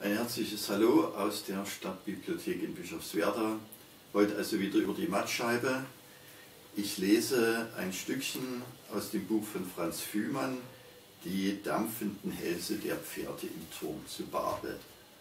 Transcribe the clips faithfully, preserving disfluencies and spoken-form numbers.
Ein herzliches Hallo aus der Stadtbibliothek in Bischofswerda. Heute also wieder über die Mattscheibe. Ich lese ein Stückchen aus dem Buch von Franz Fühmann, Die dampfenden Hälse der Pferde im Turm zu Babel.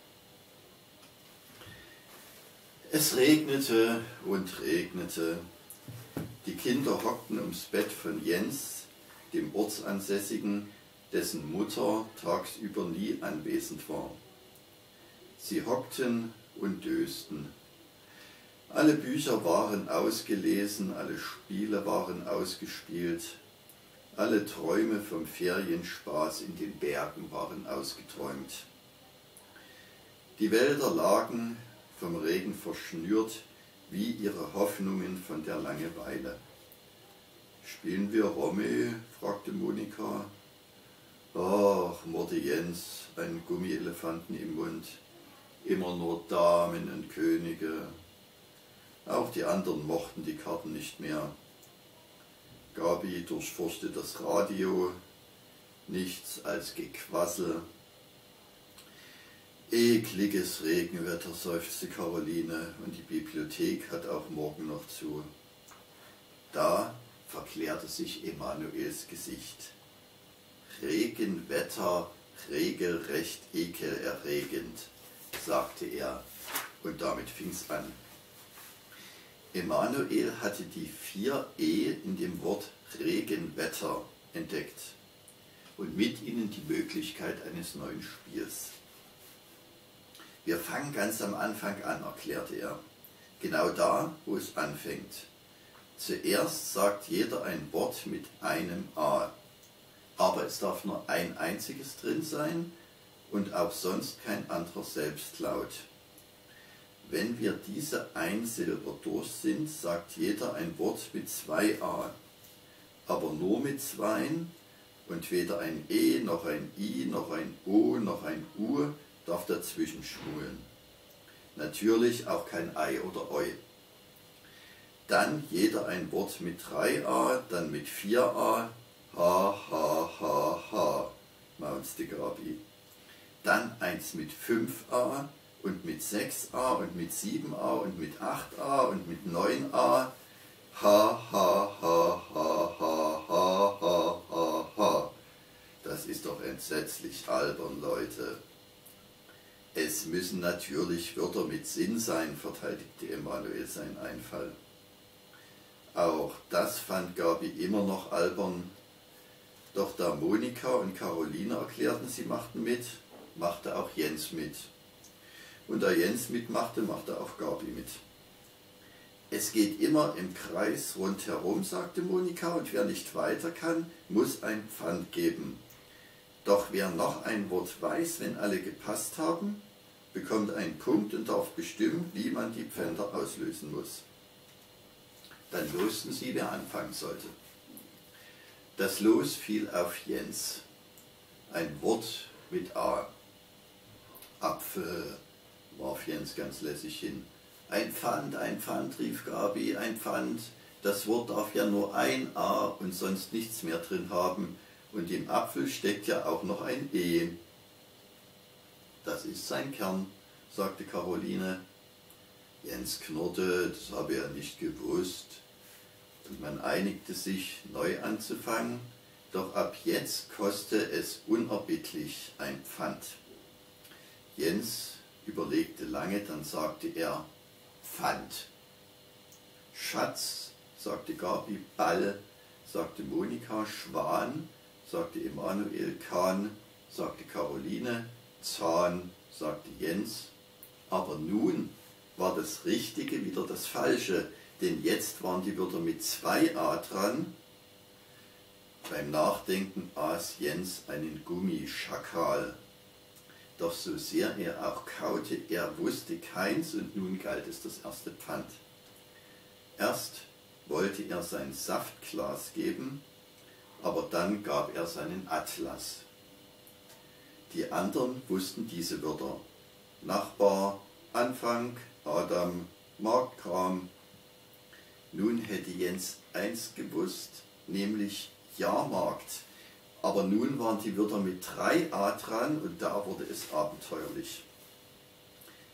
Es regnete und regnete. Die Kinder hockten ums Bett von Jens, dem Ortsansässigen, dessen Mutter tagsüber nie anwesend war. Sie hockten und dösten. Alle Bücher waren ausgelesen, alle Spiele waren ausgespielt, alle Träume vom Ferienspaß in den Bergen waren ausgeträumt. Die Wälder lagen vom Regen verschnürt, wie ihre Hoffnungen von der Langeweile. »Spielen wir Romme?« fragte Monika. »Ach«, murrte Jens, einen Gummielefanten im Mund. »Immer nur Damen und Könige.« Auch die anderen mochten die Karten nicht mehr. Gabi durchforschte das Radio, nichts als Gequassel. »Ekliges Regenwetter«, seufzte Caroline, »und die Bibliothek hat auch morgen noch zu.« Da verklärte sich Emanuels Gesicht. »Regenwetter, regelrecht ekelerregend«, sagte er, und damit fing's an. Emanuel hatte die vier E in dem Wort Regenwetter entdeckt und mit ihnen die Möglichkeit eines neuen Spiels. »Wir fangen ganz am Anfang an«, erklärte er, »genau da, wo es anfängt. Zuerst sagt jeder ein Wort mit einem A, aber es darf nur ein einziges drin sein und auch sonst kein anderer Selbstlaut. Wenn wir diese Einsilber durch sind, sagt jeder ein Wort mit zwei A, aber nur mit zweien und weder ein E, noch ein I, noch ein O, noch ein U darf dazwischen schmuggeln. Natürlich auch kein Ei oder Eu. Dann jeder ein Wort mit drei A, dann mit vier A, ha, ha, ha, ha, maunzte Gabi. Dann eins mit fünf A und mit sechs A und mit sieben A und mit acht A und mit neun A, ha, ha, ha, ha, ha, ha, ha, ha, ha. Das ist doch entsetzlich albern, Leute. Es müssen natürlich Wörter mit Sinn sein, verteidigte Emanuel seinen Einfall. Auch das fand Gabi immer noch albern, doch da Monika und Caroline erklärten, sie machten mit, machte auch Jens mit. Und da Jens mitmachte, machte auch Gabi mit. Es geht immer im Kreis rundherum, sagte Monika, und wer nicht weiter kann, muss ein Pfand geben. Doch wer noch ein Wort weiß, wenn alle gepasst haben, bekommt einen Punkt und darf bestimmen, wie man die Pfänder auslösen muss. Dann losten sie, wer anfangen sollte. Das Los fiel auf Jens. Ein Wort mit A. Apfel, warf Jens ganz lässig hin. Ein Pfand, ein Pfand, rief Gabi, ein Pfand. Das Wort darf ja nur ein A und sonst nichts mehr drin haben. Und im Apfel steckt ja auch noch ein E. Das ist sein Kern, sagte Caroline. Jens knurrte, das habe er nicht gewusst. Und man einigte sich, neu anzufangen, doch ab jetzt koste es unerbittlich ein Pfand. Jens überlegte lange, dann sagte er Pfand. Schatz, sagte Gabi, Ball, sagte Monika, Schwan, sagte Emanuel, Kahn, sagte Caroline, Zahn, sagte Jens. Aber nun war das Richtige wieder das Falsche, denn jetzt waren die Wörter mit zwei A dran. Beim Nachdenken aß Jens einen Gummischakal. Doch so sehr er auch kaute, er wusste keins und nun galt es das erste Pfand. Erst wollte er sein Saftglas geben, aber dann gab er seinen Atlas. Die anderen wussten diese Wörter. Nachbar, Anfang, Adam, Marktkram. Nun hätte Jens eins gewusst, nämlich Jahrmarkt. Aber nun waren die Wörter mit drei A dran und da wurde es abenteuerlich.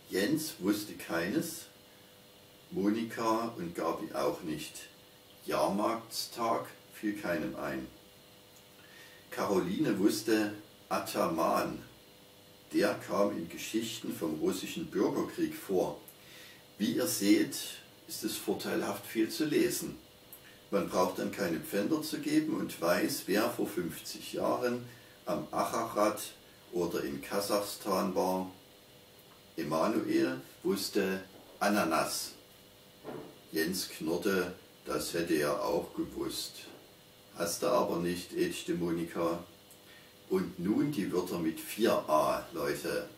Jens wusste keines, Monika und Gabi auch nicht. Jahrmarktstag fiel keinem ein. Caroline wusste Ataman, der kam in Geschichten vom russischen Bürgerkrieg vor. Wie ihr seht, ist es vorteilhaft, viel zu lesen. Man braucht dann keine Pfänder zu geben und weiß, wer vor fünfzig Jahren am Acharat oder in Kasachstan war. Emanuel wusste Ananas. Jens knurrte, das hätte er auch gewusst. Hast du aber nicht, ätschte Monika. Und nun die Wörter mit vier a, Leute.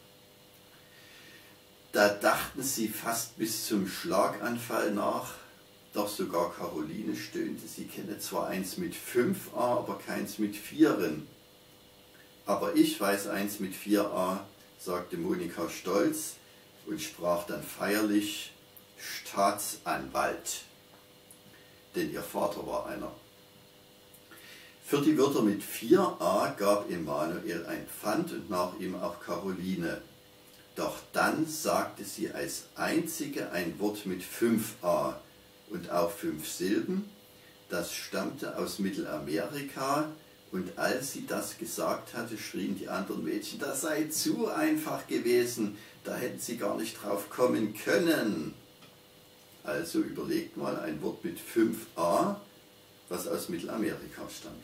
Da dachten sie fast bis zum Schlaganfall nach, doch sogar Caroline stöhnte, sie kenne zwar eins mit fünf a, aber keins mit vieren. Aber ich weiß eins mit vier a, sagte Monika stolz und sprach dann feierlich Staatsanwalt, denn ihr Vater war einer. Für die Wörter mit vier a gab Emanuel ein Pfand und nach ihm auch Caroline. Doch dann sagte sie als einzige ein Wort mit fünf a und auch fünf Silben. Das stammte aus Mittelamerika und als sie das gesagt hatte, schrien die anderen Mädchen, das sei zu einfach gewesen, da hätten sie gar nicht drauf kommen können. Also überlegt mal ein Wort mit fünf a, was aus Mittelamerika stammt.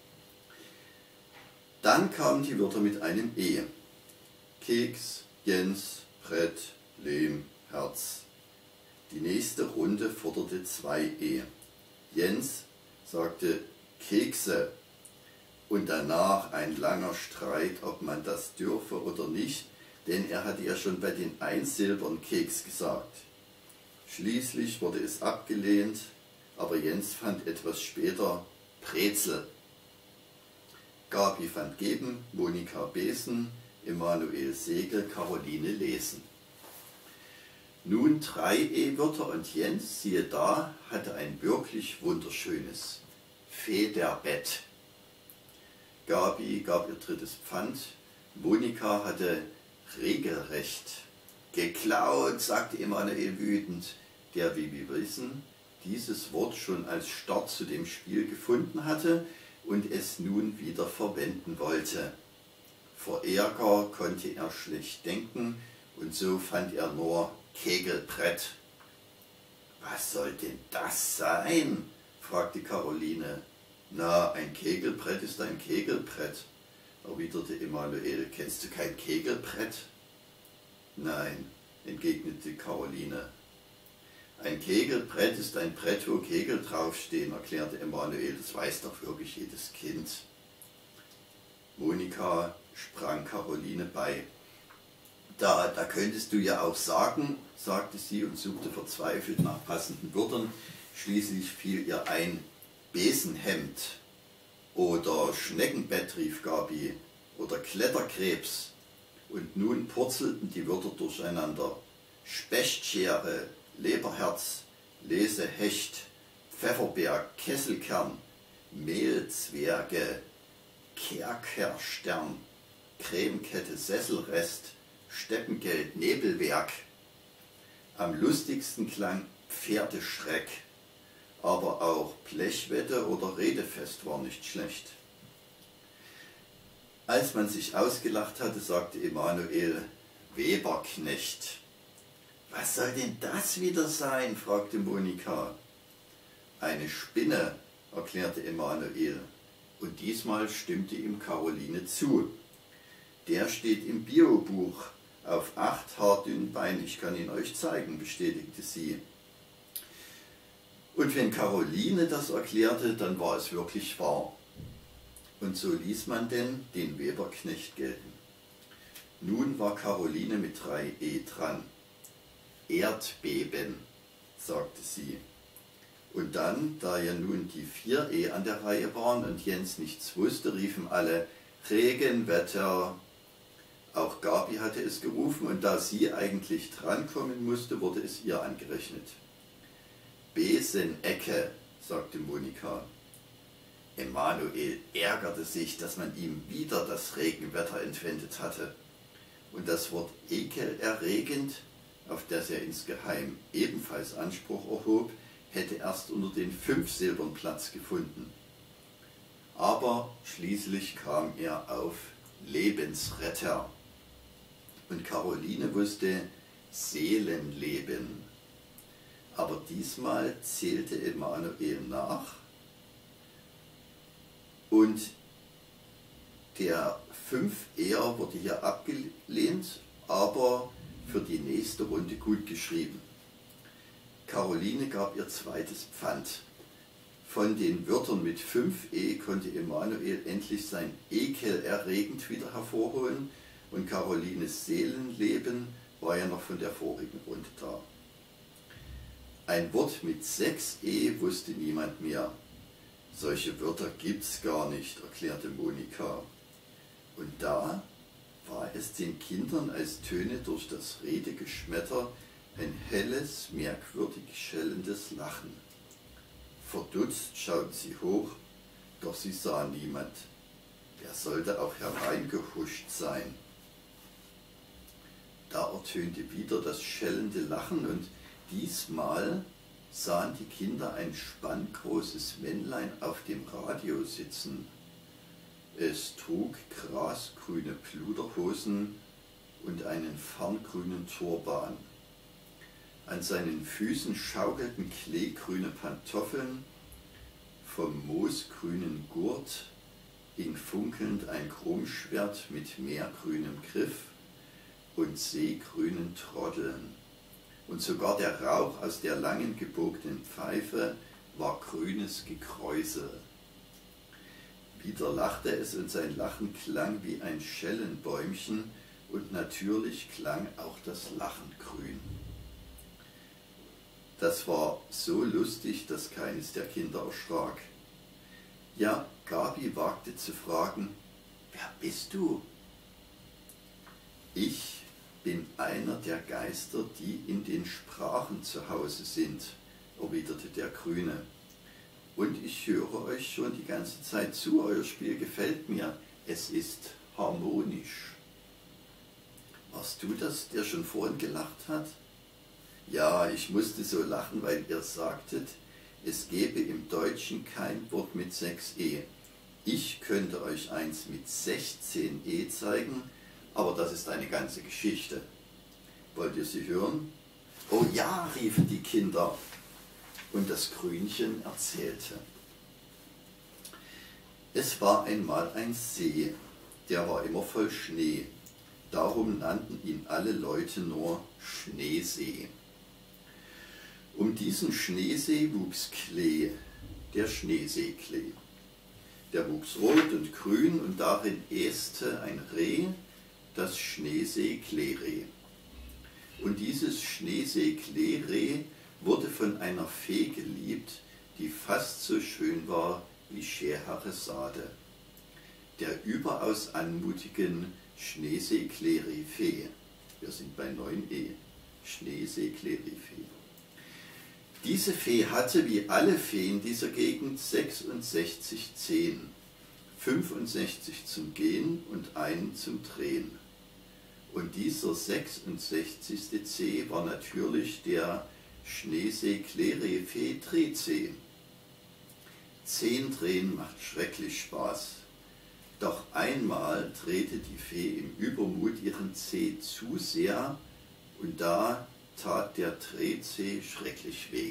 Dann kamen die Wörter mit einem E. Keks, Jens, Brett, Lehm, Herz. Die nächste Runde forderte zwei E. Jens sagte Kekse und danach ein langer Streit, ob man das dürfe oder nicht, denn er hatte ja schon bei den Einsilbern Keks gesagt. Schließlich wurde es abgelehnt, aber Jens fand etwas später Brezel. Gabi fand Geben, Monika Besen, Emanuel Segel, Caroline Lesen. Nun drei E-Wörter und Jens, siehe da, hatte ein wirklich wunderschönes Federbett. Gabi gab ihr drittes Pfand, Monika hatte regelrecht geklaut, sagte Emanuel wütend, der, wie wir wissen, dieses Wort schon als Start zu dem Spiel gefunden hatte und es nun wieder verwenden wollte. Vor Ärger konnte er schlecht denken und so fand er nur Kegelbrett. Was soll denn das sein? Fragte Caroline. Na, ein Kegelbrett ist ein Kegelbrett, erwiderte Emanuel. Kennst du kein Kegelbrett? Nein, entgegnete Caroline. Ein Kegelbrett ist ein Brett, wo Kegel draufstehen, erklärte Emanuel. Das weiß doch wirklich jedes Kind. Monika sprang Caroline bei. Da, da könntest du ja auch sagen, sagte sie und suchte verzweifelt nach passenden Wörtern. Schließlich fiel ihr ein Besenhemd oder Schneckenbett, rief Gabi, oder Kletterkrebs. Und nun purzelten die Wörter durcheinander. Spechtschere, Leberherz, Lesehecht, Pfefferberg, Kesselkern, Mehlzwerge, Kerkerstern, Cremekette, Sesselrest, Steppengeld, Nebelwerk. Am lustigsten klang Pferdeschreck, aber auch Blechwette oder Redefest war nicht schlecht. Als man sich ausgelacht hatte, sagte Emanuel, Weberknecht. Was soll denn das wieder sein? Fragte Monika. Eine Spinne, erklärte Emanuel. Und diesmal stimmte ihm Caroline zu. Der steht im Biobuch auf acht haardünnen Beinen. Ich kann ihn euch zeigen, bestätigte sie. Und wenn Caroline das erklärte, dann war es wirklich wahr. Und so ließ man denn den Weberknecht gelten. Nun war Caroline mit drei E dran. Erdbeben, sagte sie. Und dann, da ja nun die vier E an der Reihe waren und Jens nichts wusste, riefen alle Regenwetter. Auch Gabi hatte es gerufen und da sie eigentlich drankommen musste, wurde es ihr angerechnet. Besenecke, sagte Monika. Emanuel ärgerte sich, dass man ihm wieder das Regenwetter entwendet hatte. Und das Wort ekelerregend auf das er insgeheim ebenfalls Anspruch erhob, hätte erst unter den fünf Silbern Platz gefunden. Aber schließlich kam er auf Lebensretter. Und Caroline wusste Seelenleben. Aber diesmal zählte Emanuel nach und der fünf eher wurde hier abgelehnt, aber für die nächste Runde gut geschrieben. Caroline gab ihr zweites Pfand. Von den Wörtern mit fünf e konnte Emanuel endlich sein ekelerregend wieder hervorholen und Carolines Seelenleben war ja noch von der vorigen Runde da. Ein Wort mit sechs e wusste niemand mehr. Solche Wörter gibt's gar nicht, erklärte Monika. Und da war es den Kindern als Töne durch das Redegeschmetter ein helles, merkwürdig schellendes Lachen. Verdutzt schauten sie hoch, doch sie sahen niemand. Wer sollte auch hereingehuscht sein? Da ertönte wieder das schellende Lachen und diesmal sahen die Kinder ein spanngroßes Männlein auf dem Radio sitzen. Es trug grasgrüne Pluderhosen und einen farngrünen Turban. An seinen Füßen schaukelten kleegrüne Pantoffeln, vom moosgrünen Gurt hing funkelnd ein Krummschwert mit meergrünem Griff und seegrünen Troddeln. Und sogar der Rauch aus der langen gebogenen Pfeife war grünes Gekräusel. Wieder lachte es und sein Lachen klang wie ein Schellenbäumchen und natürlich klang auch das Lachen grün. Das war so lustig, dass keines der Kinder erschrak. Ja, Gabi wagte zu fragen, wer bist du? Ich bin einer der Geister, die in den Sprachen zu Hause sind, erwiderte der Grüne. Und ich höre euch schon die ganze Zeit zu, euer Spiel gefällt mir, es ist harmonisch. Warst du das, der schon vorhin gelacht hat? Ja, ich musste so lachen, weil ihr sagtet, es gebe im Deutschen kein Wort mit sechs e. Ich könnte euch eins mit sechzehn e zeigen, aber das ist eine ganze Geschichte. Wollt ihr sie hören? Oh ja, riefen die Kinder. Und das Grünchen erzählte. Es war einmal ein See, der war immer voll Schnee. Darum nannten ihn alle Leute nur Schneesee. Um diesen Schneesee wuchs Klee, der Schneeseeklee. Der wuchs rot und grün und darin äste ein Reh, das Schneesee-Kleereh. Und dieses Schneesee-Kleereh wurde von einer Fee geliebt, die fast so schön war wie Scheherazade, der überaus anmutigen Schneesee-Kleereh-Fee. Wir sind bei neun e, Schneesee-Kleereh-Fee. Diese Fee hatte wie alle Feen dieser Gegend sechsundsechzig Zehen, fünfundsechzig zum Gehen und einen zum Drehen. Und dieser sechsundsechzigste Zeh war natürlich der Schneesee-Kleereh-Fee-Drehzeh. Zehn Drehen macht schrecklich Spaß. Doch einmal drehte die Fee im Übermut ihren Zeh zu sehr und da tat der Drehzeh schrecklich weh.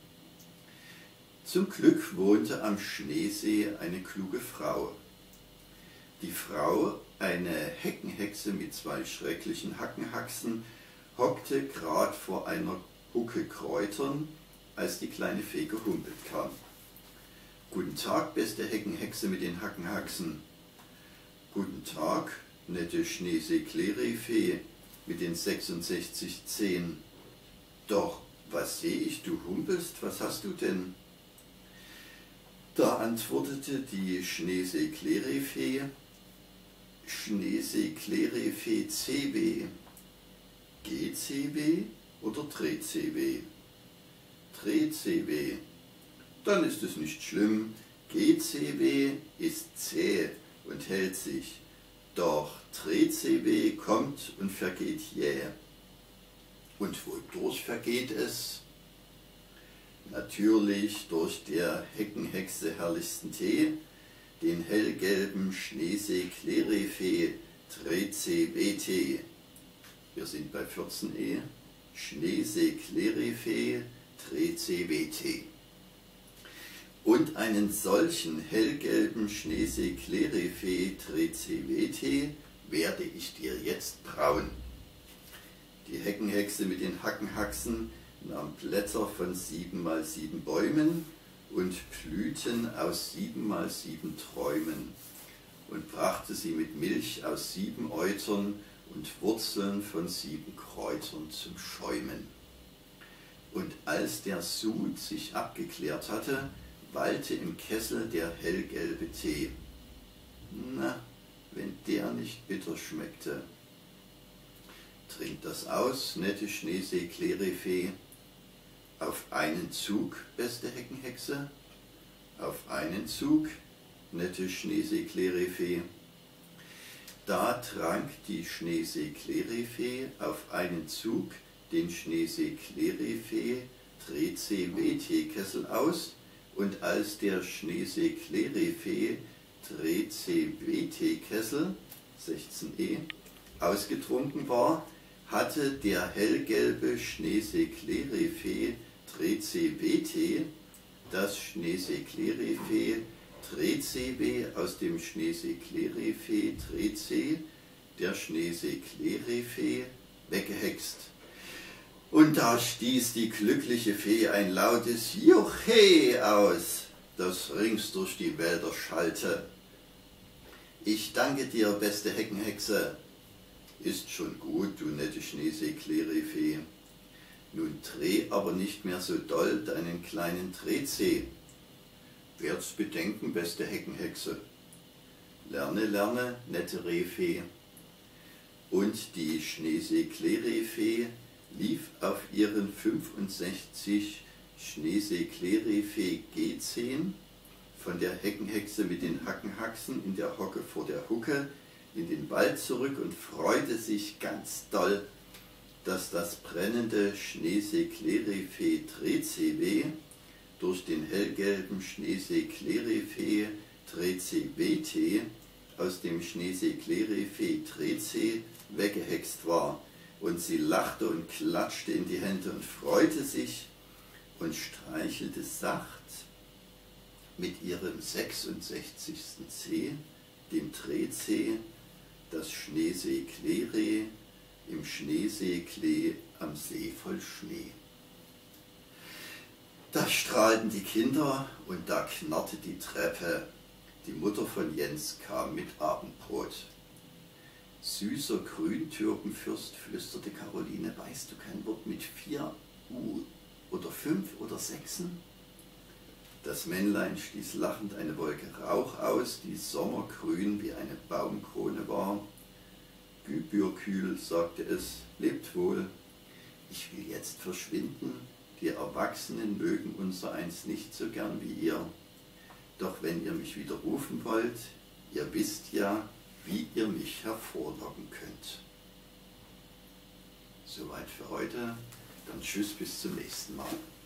Zum Glück wohnte am Schneesee eine kluge Frau. Die Frau, eine Heckenhexe mit zwei schrecklichen Hackenhaxen, hockte grad vor einer Hucke Kräutern, als die kleine Fee gehumpelt kam. Guten Tag, beste Heckenhexe mit den Hackenhaxen. Guten Tag, nette Schneesee-Kleereh-Fee mit den sechsundsechzig Zehen. Doch, was sehe ich, du humpelst, was hast du denn? Da antwortete die Schneesee-Kleereh-Fee, Schneesee-Kleereh-Fee C W. G C W oder Dreh C W? Dreh C W. Dann ist es nicht schlimm. G C W ist zäh und hält sich. Doch Dreh C W kommt und vergeht jäh. Und wodurch vergeht es? Natürlich durch der Heckenhexe herrlichsten Tee, den hellgelben Schneesee Clerife Trece Vete. Wir sind bei vierzehn e. Schneesee Clerife Trece Vete. Und einen solchen hellgelben Schneesee Clerife Trece Vete werde ich dir jetzt brauen. Die Heckenhexe mit den Hackenhaxen nahm Blätter von sieben mal sieben Bäumen und Blüten aus sieben mal sieben Träumen und brachte sie mit Milch aus sieben Eutern und Wurzeln von sieben Kräutern zum Schäumen. Und als der Sud sich abgeklärt hatte, wallte im Kessel der hellgelbe Tee. Na, wenn der nicht bitter schmeckte. Trink das aus, nette Schneesee Clerife. Auf einen Zug, beste Heckenhexe. Auf einen Zug, nette Schneesee Clerife. Da trank die Schneesee Clerife auf einen Zug den Schneesee Clerife Trece Vete Kessel aus, und als der Schneesee Clerife Trece Vete Kessel, sechzehn e, ausgetrunken war, hatte der hellgelbe Schneesee Clerife Trece Vete das Schneesee Clerife Trece aus dem Schneesee Clerife Trece, der Schneesee Clerife, weggehext. Und da stieß die glückliche Fee ein lautes Juchhe aus, das rings durch die Wälder schallte. Ich danke dir, beste Heckenhexe. Ist schon gut, du nette Schneesee Clerife. Nun dreh aber nicht mehr so doll deinen kleinen Trece. Werd's bedenken, beste Heckenhexe. Lerne, lerne, nette Rehfee. Und die Schneesee Clerife lief auf ihren fünfundsechzig Schneesee Clerife G zehn von der Heckenhexe mit den Hackenhaxen in der Hocke vor der Hucke in den Wald zurück und freute sich ganz doll, dass das brennende Schneesee Clerife Trece durch den hellgelben Schneesee Clerife Trece Vete aus dem Schneesee Clerife Trece weggehext war. Und sie lachte und klatschte in die Hände und freute sich und streichelte sacht mit ihrem sechsundsechzigsten Zeh, dem Trece, das Schneesee Clere im Schneesee Klee am See voll Schnee. Da strahlten die Kinder und da knarrte die Treppe. Die Mutter von Jens kam mit Abendbrot. Süßer Grüntürkenfürst, flüsterte Caroline, weißt du kein Wort mit vier U oder fünf oder sechsen? Das Männlein stieß lachend eine Wolke Rauch aus, die sommergrün wie eine Baumkrone war. Gübürkühl, sagte es, lebt wohl. Ich will jetzt verschwinden, die Erwachsenen mögen unsereins nicht so gern wie ihr. Doch wenn ihr mich wieder rufen wollt, ihr wisst ja, wie ihr mich hervorlocken könnt. Soweit für heute, dann tschüss, bis zum nächsten Mal.